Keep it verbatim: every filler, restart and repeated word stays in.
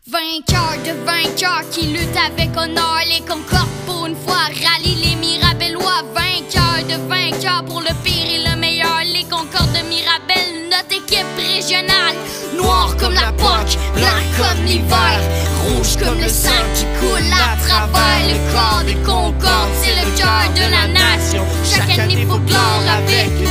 Vainqueurs de vainqueurs qui luttent avec honneur, les Concordes pour une fois rallient les Mirabellois. Vainqueurs de vainqueurs pour le pire et le meilleur, les Concordes de Mirabel, notre équipe régionale. Noir comme la poque, blanc comme l'hiver, rouge comme le sang qui coule à travers. Le corps des Concordes, c'est le cœur de la nation. Chaque année faut gloire avec